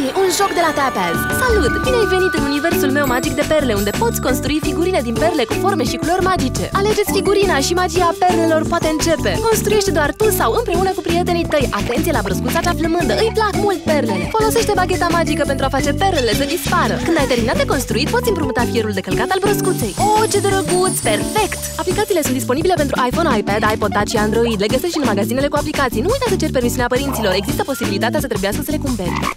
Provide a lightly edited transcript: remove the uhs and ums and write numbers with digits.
un joc de la Tapaz! Salut! Bine ai venit în universul meu magic de perle, unde poți construi figurine din perle cu forme și culori magice. Alegeți figurina și magia perlelor poate începe. Construiește doar tu sau împreună cu prietenii tăi. Atenție la broscuța cea flămândă, îi plac mult perlele. Folosește bagheta magică pentru a face perlele să dispară. Când ai terminat de construit, poți împrumuta fierul de călcat al broscuței. Oh, ce drăguț! Perfect! Aplicațiile sunt disponibile pentru iPhone, iPad, iPod Touch și Android. Le găsești în magazinele cu aplicații. Nu uita să ceri permisiunea părinților. Există posibilitatea să trebuiască să le cumperi.